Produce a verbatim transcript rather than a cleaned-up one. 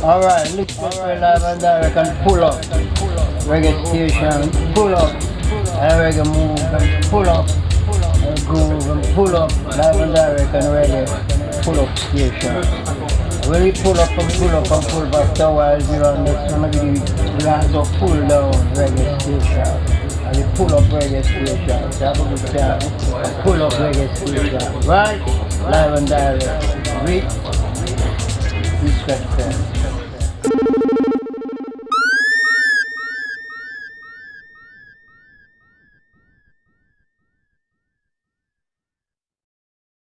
Alright, look at the live and direct and pull up. Reggae station, pull up. And reggae move and pull up. And groove and pull up. Live and direct and reggae pull up station. When we pull up and pull up and pull back to while we're on this one, we have to pull down reggae station. And we pull up reggae station. So have a good time. Pull up reggae station. Right? Live and direct. Read. Respect them.